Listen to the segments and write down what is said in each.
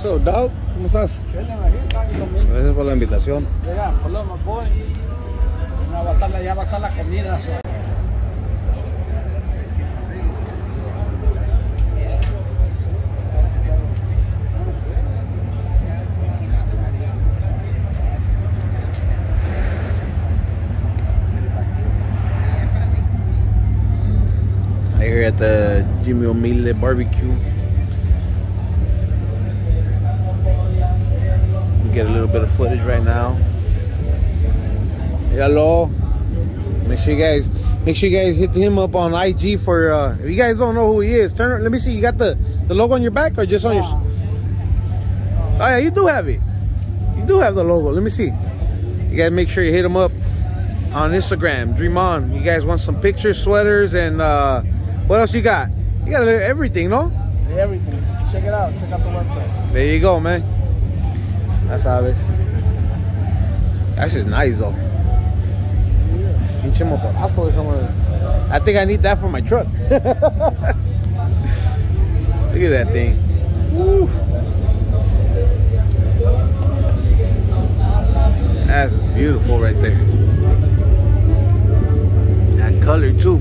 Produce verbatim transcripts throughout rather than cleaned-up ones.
So, dog, ¿cómo estás? Gracias por la invitación. Llega, por lo más voy. Ya va a estar la, ya va a estar la comida. So. Here at the Humilde B B Q. We get a little bit of footage right now. Hello. Make sure you guys, make sure you guys hit him up on I G for. Uh, if you guys don't know who he is, turn. Let me see. You got the the logo on your back or just on your? Oh yeah, you do have it. You do have the logo. Let me see. You guys make sure you hit him up on Instagram. Dream on. You guys want some pictures, sweaters, and. Uh, What else you got? You got everything, no? Everything. Check it out. Check out the website. There you go, man. That's sabes. That's just nice, though. Pinche motorazo. I think I need that for my truck. Look at that thing. Woo. That's beautiful right there. That color, too.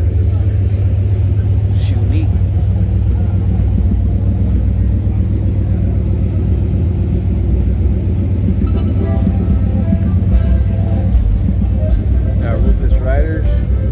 Riders.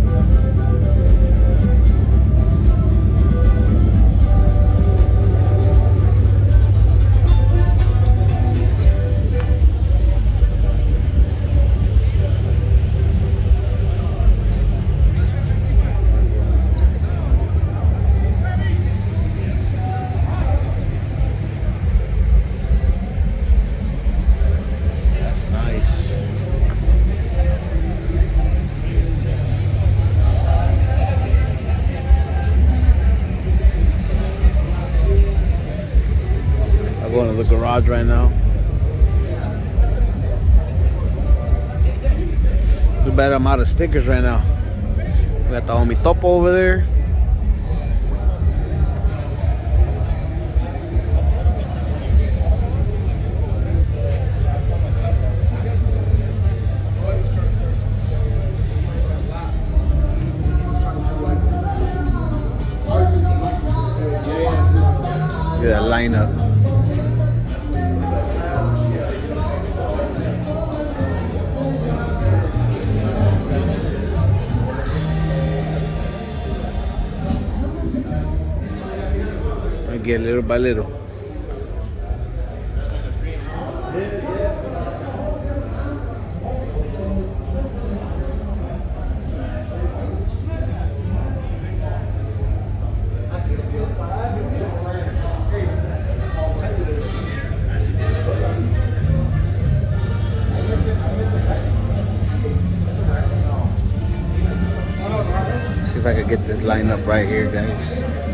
Going to the garage right now. Too bad I'm out of stickers right now. We got the homie Topo over there. Look at that lineup. Get little by little. See if I can get this line up right here, guys.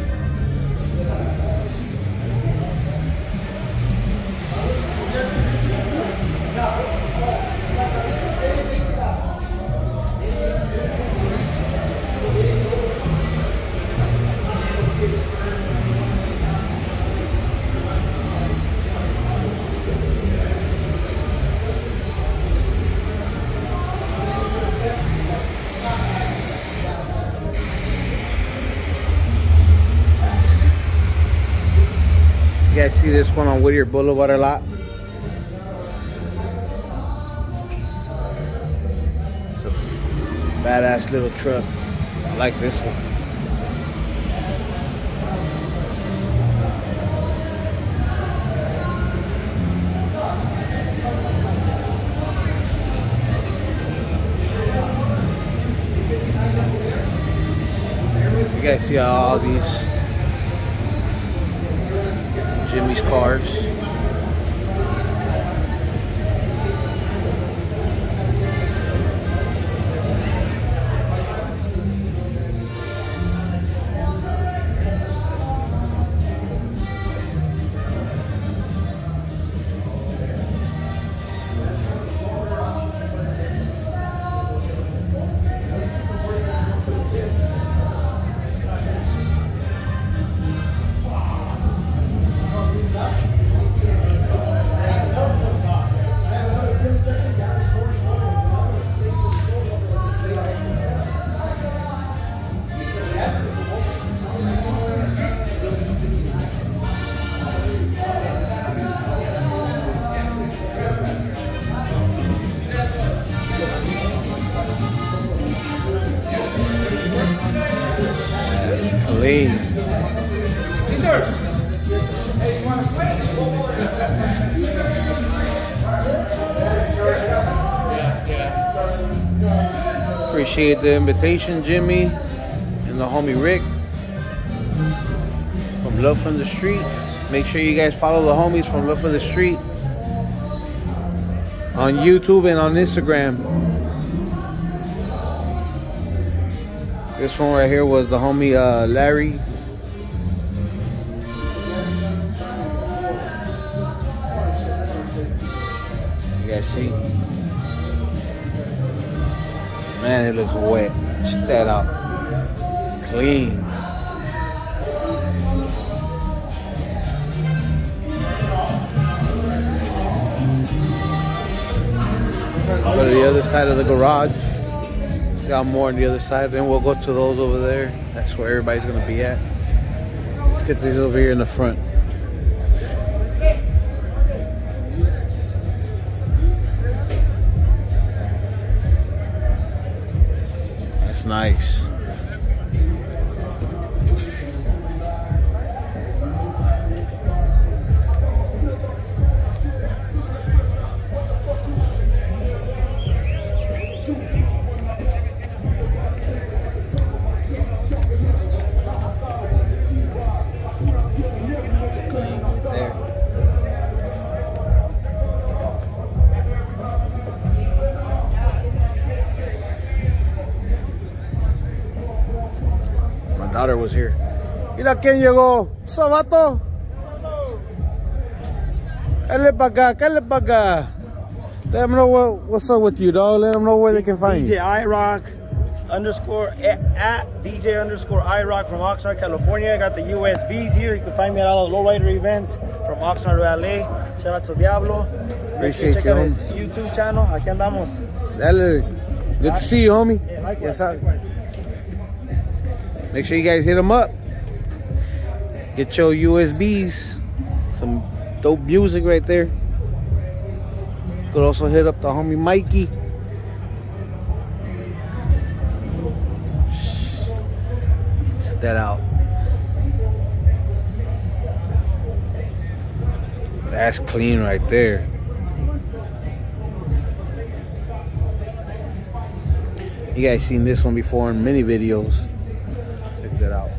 You guys see this one on Whittier Boulevard a lot? It's a badass little truck. I like this one. You guys see all these Jimmy's cars. Hey, you want to quit? Yeah, yeah. Appreciate the invitation, Jimmy, and the homie Rick from Love from the Street. Make sure you guys follow the homies from Love from the Street on YouTube and on Instagram. This one right here was the homie uh, Larry. You guys see? Man, it looks wet. Check that out. Clean. Go to the other side of the garage. Got more on the other side. Then we'll go to those over there. That's where everybody's gonna be at. Let's get these over here in the front. That's nice. Daughter was here. Mira quién llegó. Sabato. Cállate para acá, cállate para acá. Let them know what, what's up with you, dog. Let them know where they can find D J you. iRock underscore at, at D J underscore iRock from Oxnard, California. I got the U S Bs here. You can find me at all the lowrider events from Oxnard to L A. Shout out to Diablo. Appreciate check you, out his homie. YouTube channel. Aquí andamos. Dale. Good to see you, homie. Yeah, likewise, Yes, sir. likewise. Make sure you guys hit them up. Get your U S Bs. Some dope music right there. Could also hit up the homie Mikey. Check that out. That's clean right there. You guys seen this one before in many videos. Check that out.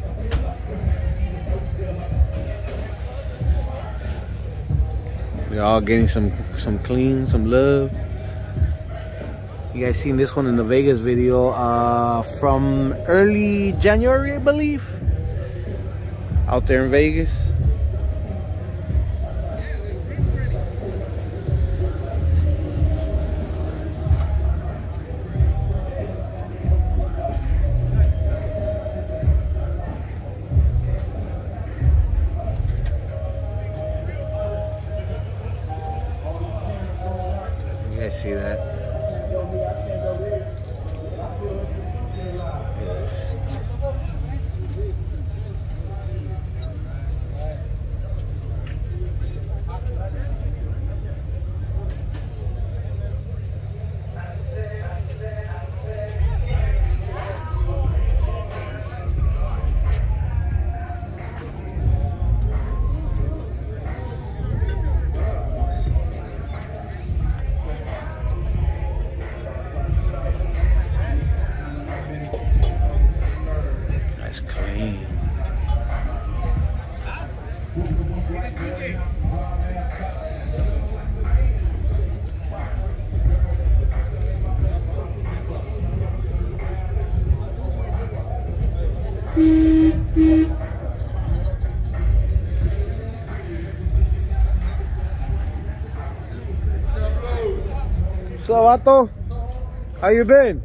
We're all getting some some clean, some love. You guys seen this one in the Vegas video uh, from early January, I believe. Out there in Vegas. You guys see that? Yes. That's clean. So, Vato, how you been?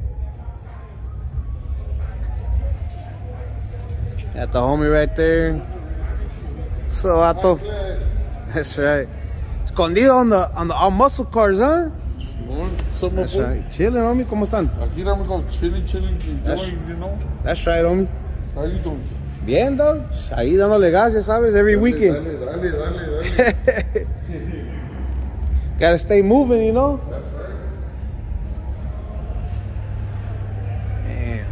Got the homie right there. So, Vato. That's right. Escondido on the on the on muscle cars, huh? That's right. Chilling, homie. ¿Cómo están? Aquí estamos con chilling, chilling, That's- enjoying, you know. That's right, homie. How you doing? Bien, dog. Ahí dándole gas, ya sabes, every weekend. Dale, dale, dale, dale. Gotta stay moving, you know? That's right. Man.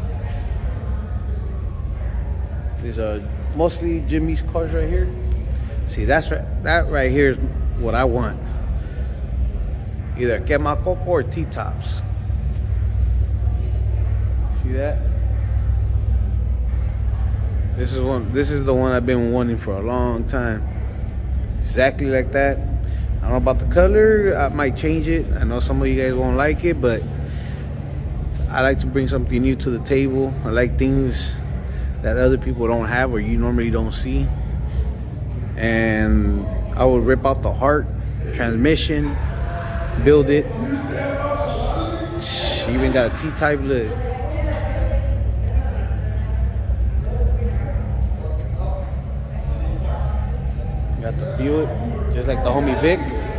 These are mostly Jimmy's cars right here. See, that's right, that right here is what I want. Either quema coco or T-tops. See that? This is one. This is the one I've been wanting for a long time. Exactly like that. I don't know about the color. I might change it. I know some of you guys won't like it, but I like to bring something new to the table. I like things that other people don't have or you normally don't see. And I would rip out the heart, transmission, build it. She even got a T-type lid. Got the Buick, just like the homie Vic.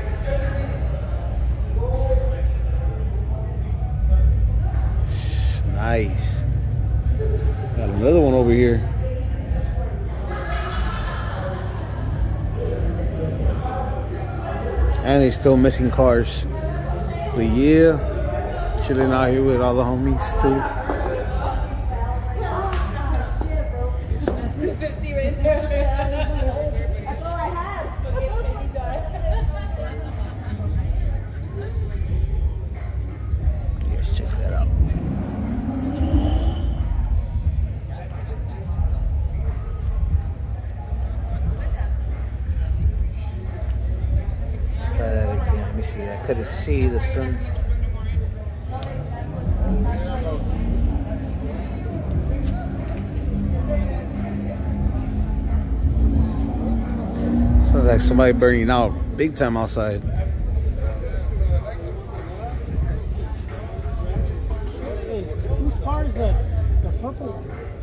Nice. Got another one over here. And they still missing cars. But yeah, chilling out here with all the homies too. two fifty right there. That's all I had. Let's check that out. Try that again. Let me see. I couldn't see the sun. Sounds like somebody burning out big time outside. Hey, whose car is that? The purple?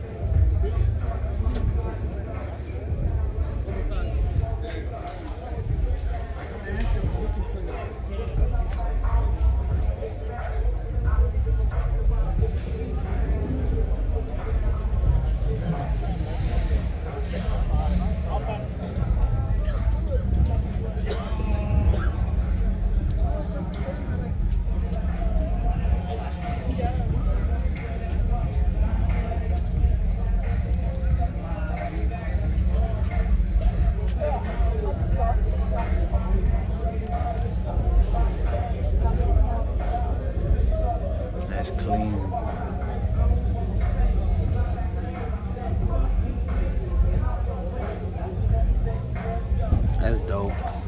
That's clean. That's dope.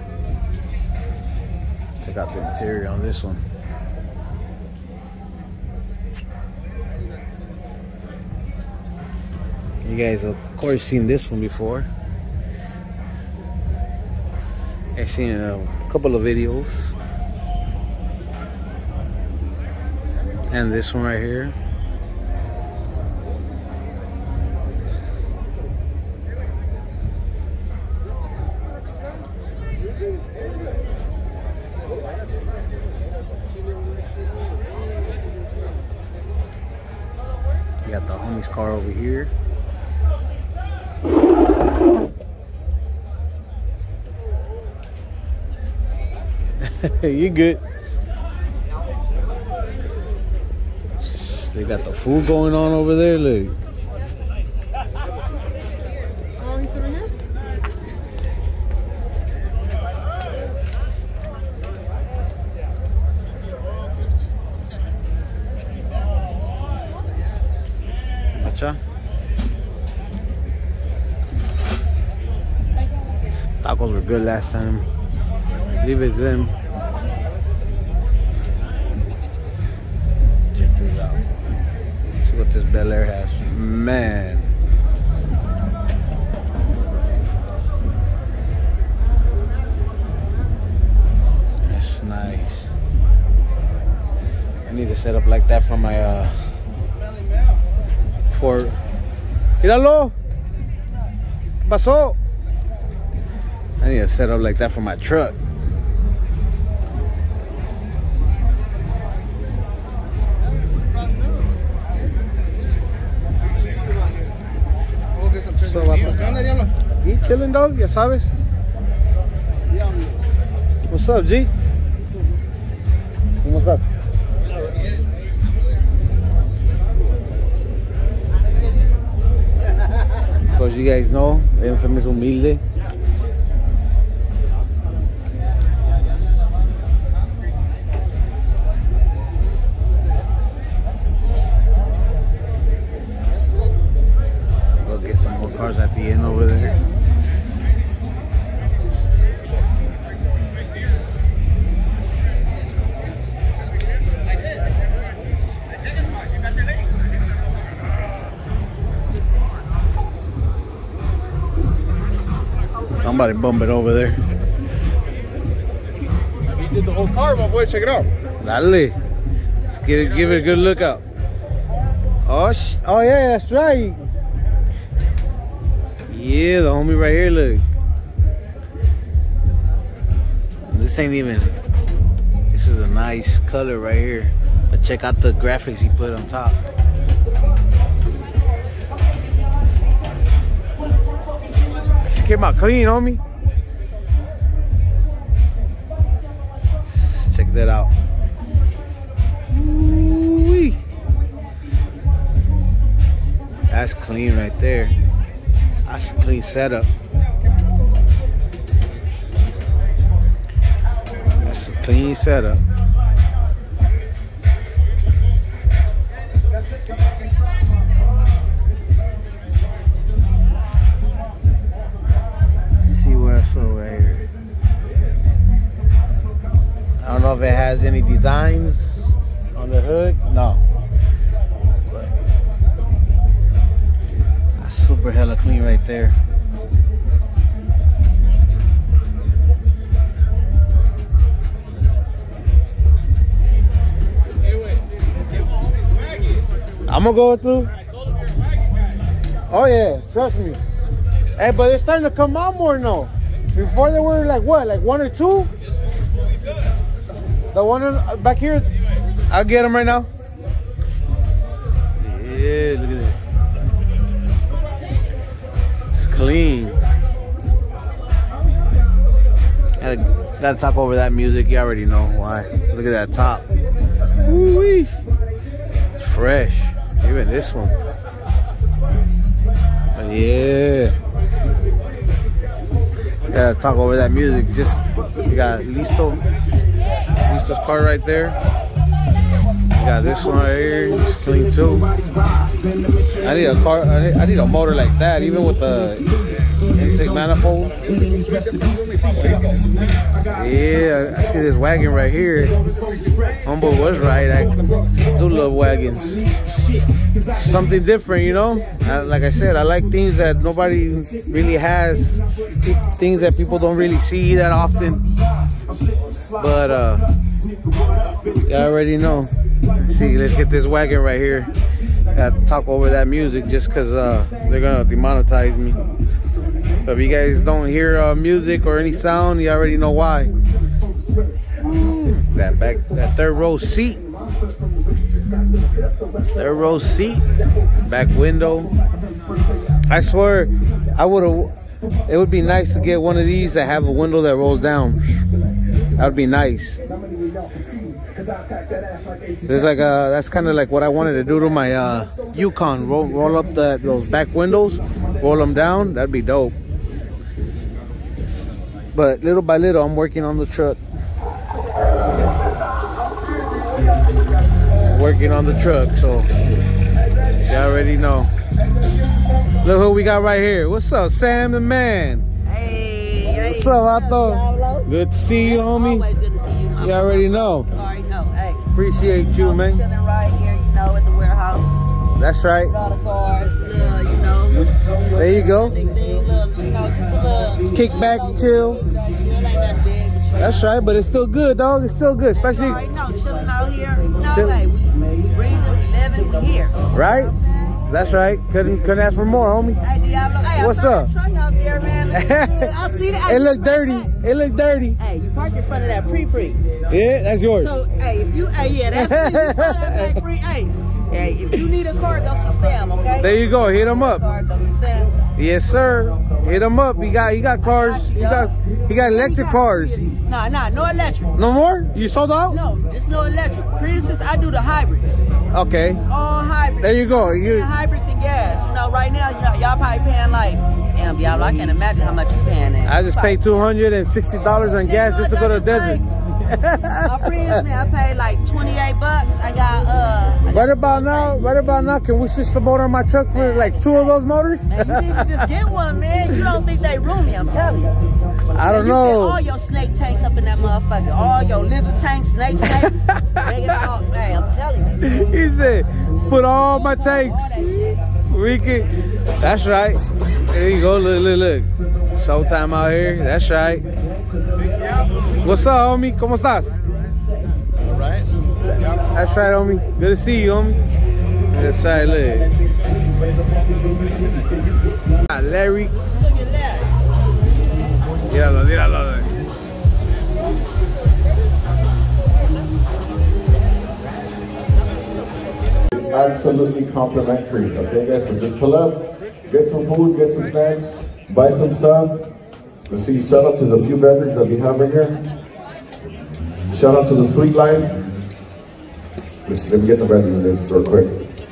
Check out the interior on this one. You guys have, of course, seen this one before. I've seen it in a couple of videos. And this one right here. You got the homie's car over here. You good? They got the food going on over there, look. Macha. Tacos were good last time. Leave it to them. Check this out. See what this Bel Air has. Man. That's nice. I need to set up like that for my uh for Míralo. ¿Qué pasó? I need to set up like that for my truck. You chilling, dog? Ya sabes. What's up, G? ¿Cómo estás? Of course, you guys know the infamous Humilde. Somebody bump it over there. He did the whole car, my boy. Check it out. Dale. Let's get it, give it a good look out. Oh, sh oh yeah, that's right. Yeah, the homie right here, look. This ain't even, this is a nice color right here. But check out the graphics he put on top. She came out clean, homie. Check that out. Ooh-wee. That's clean right there. That's a clean setup. That's a clean setup. Let's see what else over right here. I don't know if it has any designs on the hood. No. But that's super hella clean right there. I'm gonna go through. Oh yeah, trust me. Hey, but it's starting to come out more now. Before they were like what, like one or two? The one in, back here, I'll get them right now. Yeah, look at that. It's clean. Gotta, gotta talk over that music. You already know why. Look at that top. Woo-wee. It's fresh. Even this one. But yeah. Gotta talk over that music. Just, you got Listo. Listo's car right there. You got this one right here. It's clean too. I need a car. I need, I need a motor like that, even with the intake manifold. Yeah, I see this wagon right here. Humble was right. I do love wagons. Something different, you know. I, like I said, I like things that nobody really has, things that people don't really see that often. But uh, you already know. See, let's get this wagon right here. Gotta talk over that music just because uh, they're gonna demonetize me. So if you guys don't hear uh, music or any sound, you already know why. Ooh, that back, that third row seat. Third row seat, back window. I swear, I would have. It would be nice to get one of these that have a window that rolls down. That would be nice. There's like a, that's kind of like what I wanted to do to my uh, Yukon. Roll, roll up the, those back windows, roll them down. That'd be dope. But little by little, I'm working on the truck. Working on the truck, so you already know. Look who we got right here. What's up, Sam the man? Hey, what's up, Otto? Good to see you, homie. Always good to see you. You already know. You already know. Hey. Appreciate you, man. Chilling right here, you know, at the warehouse. That's right. With all the cars, little, you know. There you go. Thing, thing, little, you know, just a little, Kick back, chill. Kick back, chill. Ain't nothing big, but you That's know. right, but it's still good, dog. It's still good, especially. You already know, chilling out here. No, Chill. hey, we, we breathing, we living, we here. Right? You know what I'm saying? That's right. Couldn't couldn't ask for more, homie. Hey, Diablo. Hey, What's I saw up? the truck out there, man. Look good. I see that. It look dirty. It look dirty. Hey, you parked in front of that pre-pre. Yeah, that's yours. So, hey, if you, hey, yeah, that's you saw that thing free. Hey, hey, if you need a car, go see Sam, okay? There you go. Hit him up. Car, go see Sam. Yes, sir. Hit him up. He got he got cars. He got he got electric cars. Nah, nah, no electric. No more? You sold out? No, just no electric. Princess, I do the hybrids. Okay. All hybrids. There you go. You Yeah, hybrids and gas. You know, right now, you know, y'all probably paying like, damn, Diablo, I can't imagine how much you paying there. I just paid two hundred and sixty dollars on gas just to go to the desert. My Prius, man, I paid like twenty-eight bucks. I got uh. I got Right about now, right about now, can we switch the motor on my truck for like two of those motors? Man, you need to just get one, man. You don't think they roomy, I'm telling you. I don't You know. Get all your snake tanks up in that motherfucker. All your lizard tanks, snake tanks. Make it all, hey, I'm telling you. He said, put all my tanks. All that shit. We can. That's right. There you go. Look, look, look. Showtime out here. That's right. What's up, homie? ¿Cómo estás? All right. That's right, homie. Good to see you, homie. That's right, look. Ah, Larry. Míralo, míralo. Absolutely complimentary. Okay, guys, so just pull up, get some food, get some snacks, buy some stuff. Let's see, shout out to the few vendors that we have right here. Shout out to the Sweet Life. Let's see, let me get the vendor list real quick.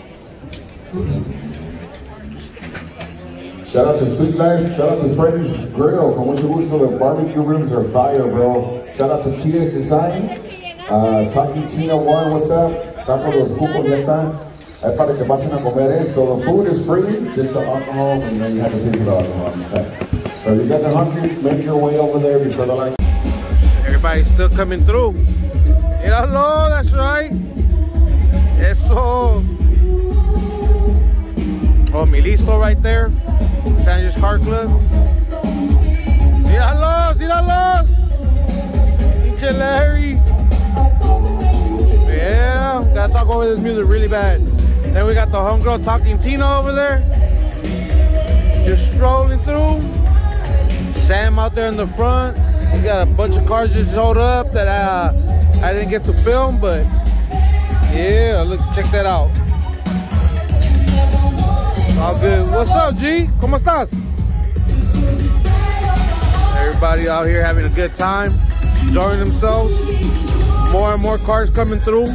Shout out to Sweet Life, shout out to Freddy's Grill. Con mucho gusto, the barbecue rooms are fire, bro. Shout out to Tina's Design. Uh, Talking Tina One, what's up? Tacos los cucos ya están. Es para que pasen a comer eso. The food is free, just the alcohol, and then you have to pay for the alcohol on the side. So if you got the hungry, make your way over there before the line. Everybody's still coming through. Míralo, that's right. Eso. Oh, mi listo right there. Sanders Car Club. Míralos, míralos. Pinche Larry. Yeah, gotta talk over this music really bad. Then we got the homegirl Talking Tina over there. Just strolling through. Sam out there in the front. We got a bunch of cars just showed up that I, I didn't get to film, but yeah, look, check that out. All good. What's up, G? ¿Cómo estás? Everybody out here having a good time, enjoying themselves. More and more cars coming through.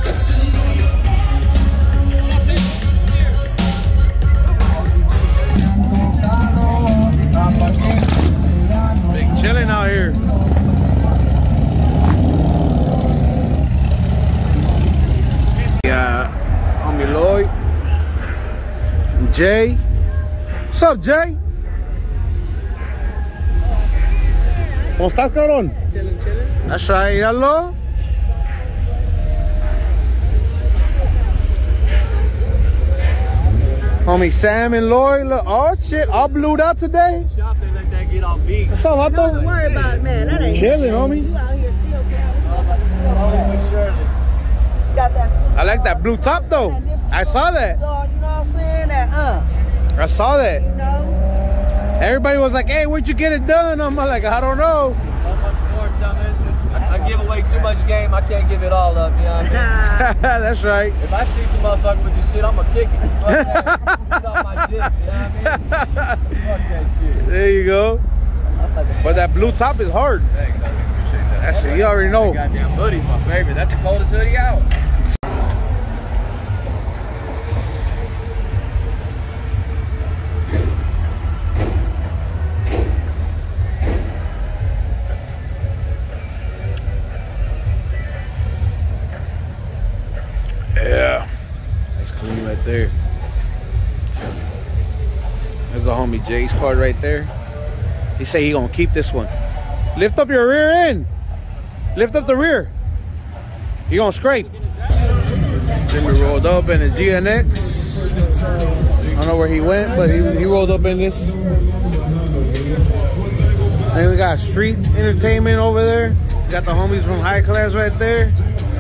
Big chilling out here. Yeah, homie Lloyd. Jay. What's up, Jay? ¿Cómo estás, cabrón? Chilling, chilling. That's right, míralo. Homie Sam and Lloyd, look, oh shit, all blued out today. Shop they let that get off beat. What's up, Vato? Don't worry about it, man. That ain't Chilling, homie. You out here still, man. You got that. I like that blue top though. I saw that. Dog, you know what I'm saying? That, uh, I saw that. you know? Everybody was like, hey, where'd you get it done? I'm like, I don't know. So much more, something. I, I give away too much game. I can't give it all up, you know what I mean? That's right. If I see some motherfucker with this shit, I'm gonna kick it. Fuck that. Get off my dick, you know what I mean? Fuck that shit. There you go. But that blue top is hard. Thanks, I really appreciate that. That shit, you already know. Goddamn hoodie's my favorite. That's the coldest hoodie out. Yeah, that's clean right there. There's the homie Jay's card right there. He say he gonna keep this one. Lift up your rear end. Lift up the rear. You gonna scrape. Jimmy rolled up in a G N X. I don't know where he went, but he, he rolled up in this. Then we got street entertainment over there. Got the homies from High Class right there.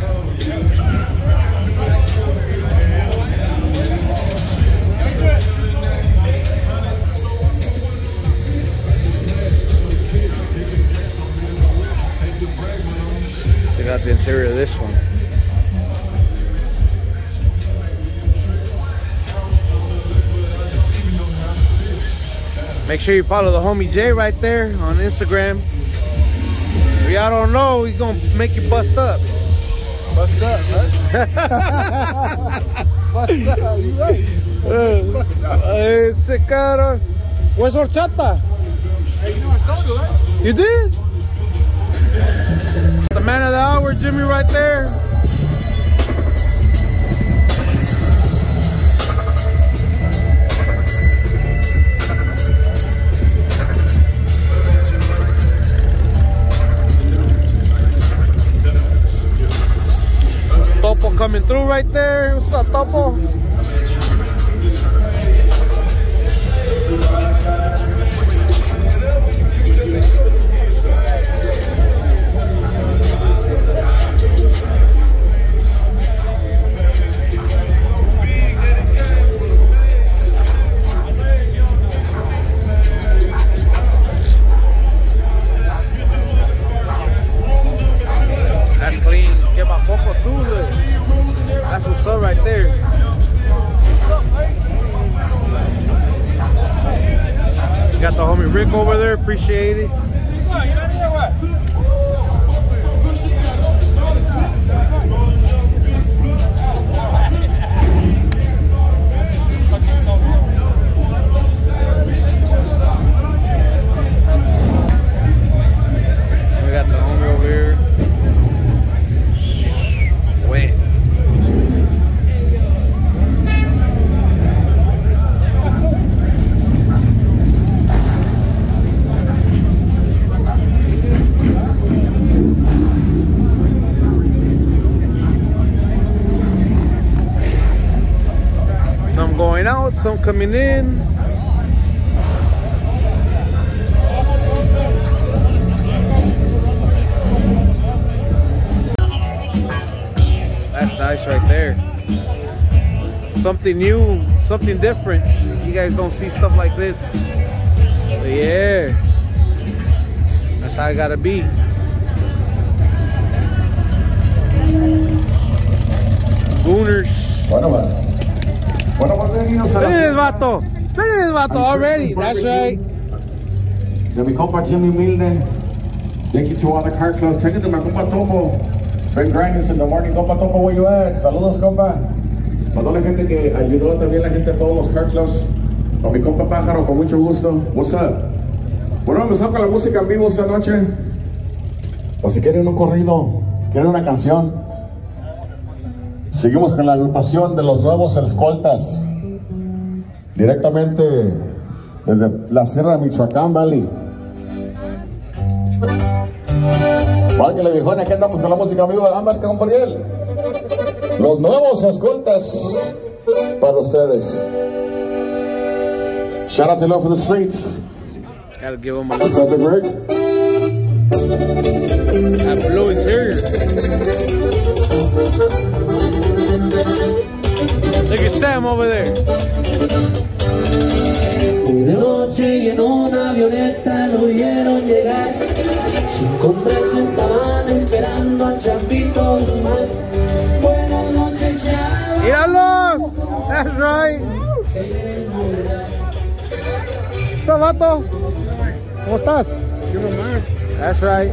Check out the interior of this one. Make sure you follow the homie Jay right there on Instagram. If y'all don't know, he's gonna make you bust up. Bust up, right? Bust up, you right. Ese cara. Where's horchata? Hey, you know I saw you, right? You did? The man of the hour, Jimmy, right there. Topo coming through right there. What's up, Topo? brick over there. Appreciate it. We got the homie over here. Wait. Some going out, some coming in. That's nice right there. Something new, something different. You guys don't see stuff like this. But yeah, that's how I gotta be. Gooners. Bueno, más. Bueno, pues bienvenidos a Look la at this vato. Look at this vato already. That's right. de mi compa Jimmy Humilde. Thank you to all the car clubs. Take it to my compa Topo. Ben grinding in the morning. Compa Topo, where you at? Saludos, compa. Para toda la gente que ayudó, también la gente de todos los car clubs. A mi compa Pájaro, con mucho gusto. What's up? Bueno, vamos a empezar con la música en vivo esta noche. O si quieren un corrido, quieren una canción. Seguimos con la agrupación de los nuevos escoltas. Directamente desde la Sierra de Michoacán, Valley. Márquele, viejón, aquí andamos con la música en vivo. Ah, marca, don Gabriel. Los nuevos escoltas para ustedes. Shout out to Love for the Streets. Gotta give him a What's look. up, Big Rick? That blue interior. Look at Sam over there. Hoy de noche y en una avioneta lo vieron llegar. Cinco hombres estaban esperando al Chapito Guzmán. Buenas noches, ya. Míralos. That's right. ¿Qué vato? ¿Cómo estás? That's right.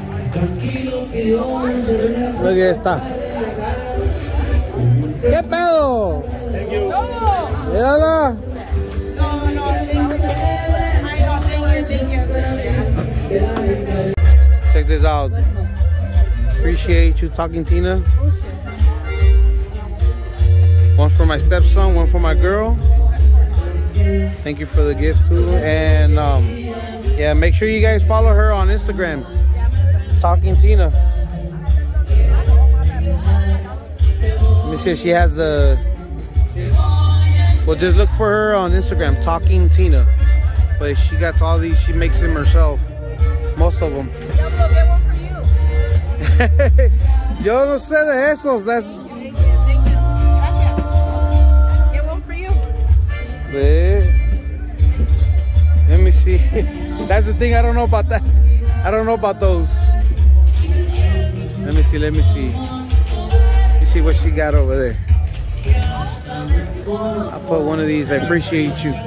Look at esta. ¿Qué pedo? Mírala. Check this out. Appreciate you talking, Tina. One for my stepson, one for my girl. Thank you for the gift too. And um, yeah, make sure you guys follow her on Instagram. Talking Tina. Let me see if she has the. Well, just look for her on Instagram, Talking Tina. But she got all these. She makes them herself. Most of them. Yo no sé de esos. That's. Let me see. That's the thing. I don't know about that. I don't know about those. Let me see. Let me see. Let me see what she got over there. I put one of these. I appreciate you.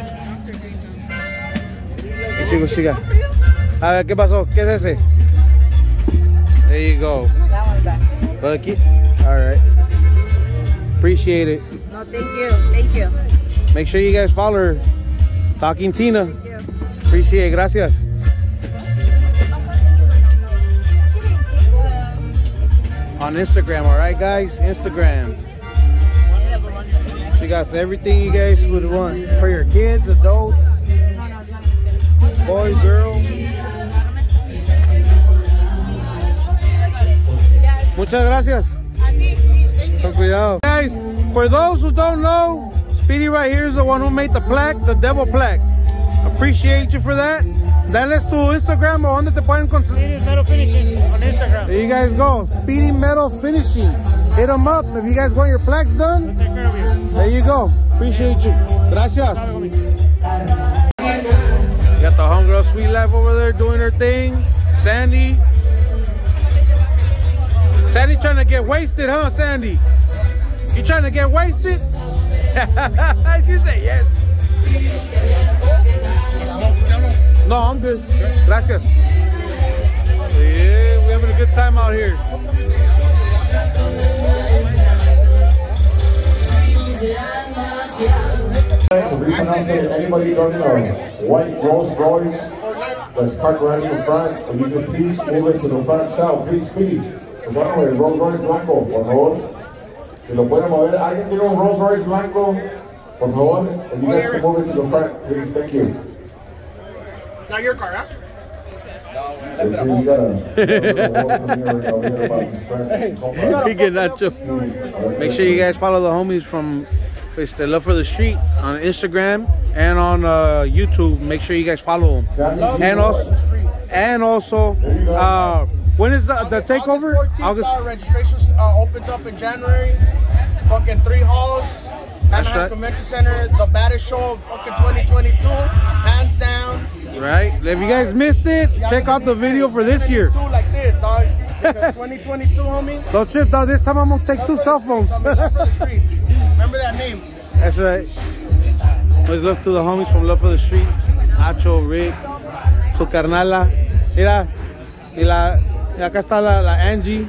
Let's see what she got. A ver, ¿qué pasó? ¿Qué es ese? There you go. Bucket. All right. Appreciate it. No, thank you. Thank you. Make sure you guys follow her. Talking Tina. Appreciate it. Gracias. On Instagram, all right, guys? Instagram. She got everything you guys would want for your kids, adults, boys, girls. Muchas gracias. Con cuidado. Guys, for those who don't know, Speedy right here is the one who made the plaque, the devil plaque. Appreciate you for that. Dale tu Instagram o donde te pueden conseguir. Speedy Metal Finishing on Instagram. There you guys go. Speedy Metal Finishing. Hit them up if you guys want your plaques done. We'll take care of you. There you go. Appreciate you. Gracias. You got the homegirl Sweet Life over there doing her thing. Sandy. Sandy trying to get wasted, huh, Sandy? You trying to get wasted? She said yes. No, I'm good. Gracias. Yeah, we're having a good time out here. Anybody done a white Rolls Royce that's parked right in the front? If you could please move it to the front south, please speed. Bueno, el Rolls Royce blanco, por favor. Si lo pueden mover, alguien tiene un Rolls Royce blanco, por favor. If you guys can move it to the front, please, thank you. Not your car, huh? Yes, sir, you gotta. He get nacho. Make sure you guys follow the homies from the Love for the Street on Instagram and on uh, YouTube. Make sure you guys follow them. And also, and also, uh, when is the, the takeover? August fourteenth, August. Uh, registration uh, opens up in January. Fucking three halls. That's Anaheim right. Convention Center, the baddest show of fucking twenty twenty-two, hands down. Right. If you guys missed it, check out the video for this year. Two like this, dog. Because twenty twenty-two, homie. Don't trip, dog. This time I'm gonna take two cell phones. Love for the Streets. Remember that name. That's right. Much love to the homies from Love for the Street. Nacho, Rick, su carnala. Mira, y la, y acá está la, la Angie.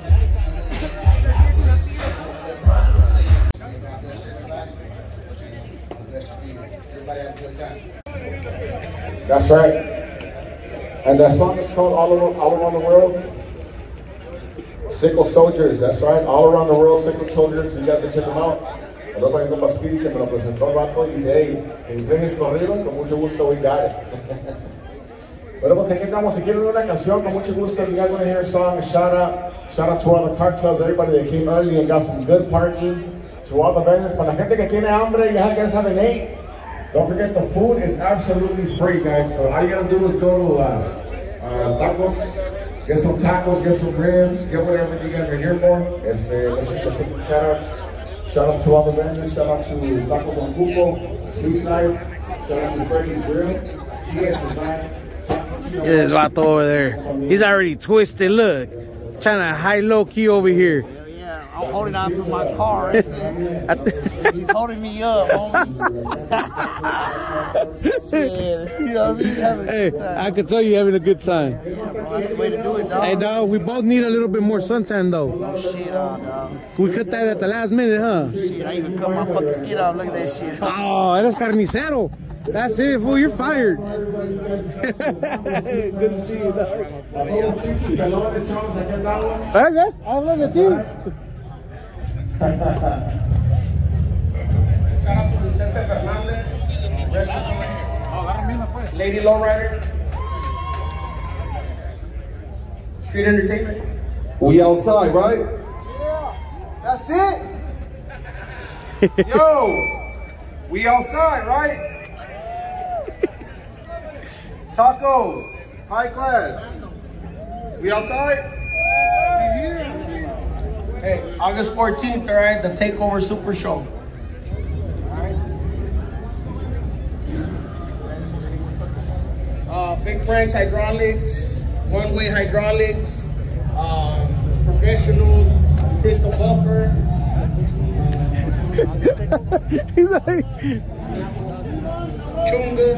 That's right. And that song is called All Around, All Around the World. Sickle Soldiers, that's right. All Around the World, Sickle Soldiers. You got to check them out. El otro compa Speedy que me lo presentó el vato y dice, hey, en inglés corrido, con mucho gusto, we got it. Bueno, pues aquí estamos. Si quieren una canción, con mucho gusto, you guys want to hear a song, shout out. Shout out to all the car clubs, everybody that came early and got some good parking. To all the vendors, para la gente que tiene hambre, you guys haven't ate. Don't forget, the food is absolutely free, guys. So all you gotta do is go to uh, uh, tacos, get some tacos, get some ribs, get whatever you guys are here for. Este, let's just some shout outs. Shout outs to all the vendors. Shout out to Taco Con Cupo, Sweet Life. Shout out to Freddy's Grill, T S Design. Yeah, this vato over there. He's already twisted. Look, trying to high low key over here. Yeah, I'm holding on to my car. He's holding me up, homie. Shit, you know what I mean? Having a Hey, good time. I can tell you having a good time. That's the way to do it, dog. Hey, dog, we both need a little bit more suntan, though. Oh, shit, uh, dog. We cut that at the last minute, huh? Shit, I even cut my fucking skin off. Look at that shit. Oh, eres carnicero. That's it, fool. You're fired. Good to see you, dog. Hey, guys, I love it, too. Lady Lowrider. Street Entertainment. We outside, right? That's it. Yo, we outside, right? Tacos, high class. We outside? Hey, August fourteenth, all right, the Takeover Super Show. Uh, Big Frank's Hydraulics, One Way Hydraulics, uh, Professionals, Crystal Buffer. He's like, Chunga.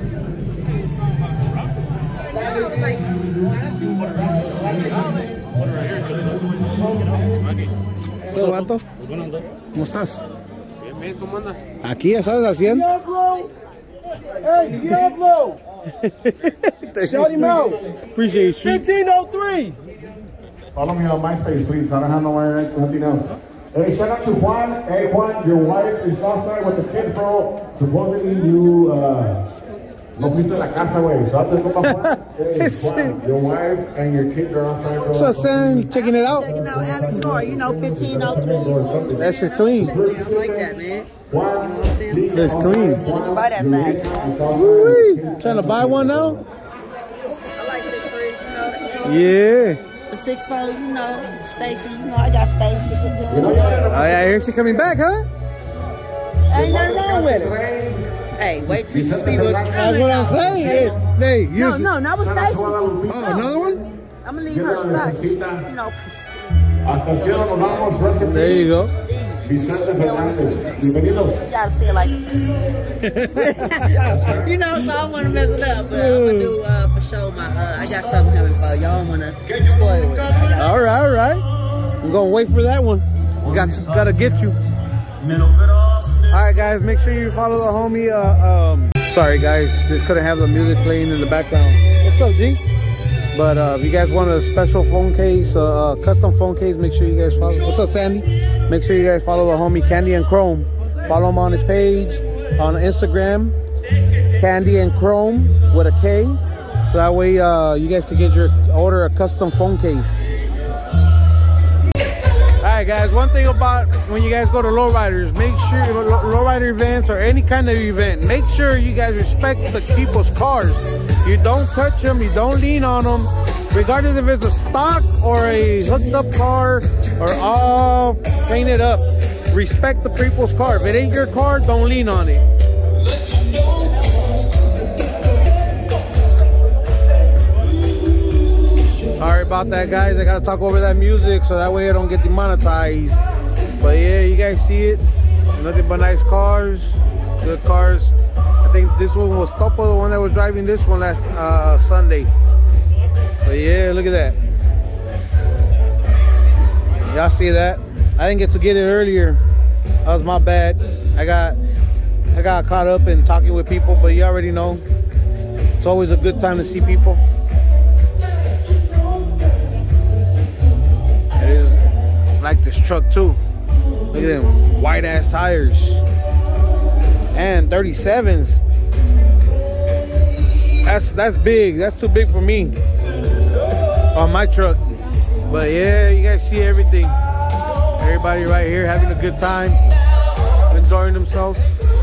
¿qué vato? ¿Cómo estás? Aquí ya sabes haciendo. Hey, Diablo! Shout him out! Appreciate you. Street. fifteen oh three! Follow me on MySpace, please. I don't have no way, nothing else. Hey, shout out to Juan. Hey, Juan, your wife is outside with the kids, bro. Supposedly you, uh, no fuiste a la casa, güey. Shout out to Juan. Hey, Juan, your wife and your kids are outside, bro. So, Sam, checking it out. Checking out Alex Moore, you know, fifteen oh three. That shit clean. Yeah, I like that, man. You know what I'm saying? It's clean. You can buy that thing. Woo-wee. Trying to buy one now? I like six threes, you know. Yeah. The six four, you know. Stacy, you know, I got Stacy. Oh, yeah, here she coming back, huh? Ain't nothing wrong with it. Hey, wait till you see what's coming. That's what I'm saying. Hey, hey, No, no, not with Stacy. Oh, another one? I'm gonna leave her stock. You know, Hasta el cielo nos vamos. There you go. Vicente Fernández, bienvenido. Y'all see it like you know, so I don't want to mess it up, but I'm gonna do uh, for sure. My uh, I got something coming for y'all. Don't want to spoil it. All right, all right. I'm gonna wait for that one. We got gotta get you. All right, guys. Make sure you follow the homie. Uh, um, sorry, guys. Just couldn't have the music playing in the background. What's up, G? But uh, if you guys want a special phone case, uh, uh, custom phone case, make sure you guys follow. What's up, Sandy? Make sure you guys follow the homie Candy and Chrome. Follow him on his page on Instagram, Candy and Chrome with a K. So that way uh, you guys can get your order a custom phone case. All right, guys. One thing about when you guys go to lowriders, make sure lowrider events or any kind of event, make sure you guys respect the people's cars. You don't touch them, you don't lean on them, regardless if it's a stock or a hooked up car or all painted up. Respect the people's car. If it ain't your car, don't lean on it. Sorry about that, guys. I gotta talk over that music so that way I don't get demonetized. But yeah, you guys see it. Nothing but nice cars, good cars. I think this one was Topo, the one that was driving this one last uh, Sunday. But yeah, look at that. Y'all see that? I didn't get to get it earlier. That was my bad. I got I got caught up in talking with people, but you already know. It's always a good time to see people. It is like this truck too. Look at them white ass tires. And thirty-sevens. That's that's big. That's too big for me on my truck. But yeah, you guys see everything. Everybody right here having a good time, enjoying themselves.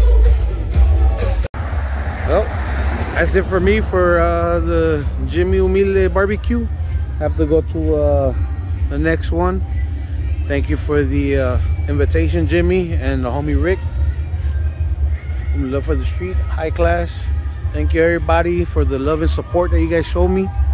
Well, that's it for me for uh, the Jimmy Humilde barbecue. I have to go to uh, the next one. Thank you for the uh, invitation, Jimmy, and the homie Rick. Love for the street, high class. Thank you everybody for the love and support that you guys show me.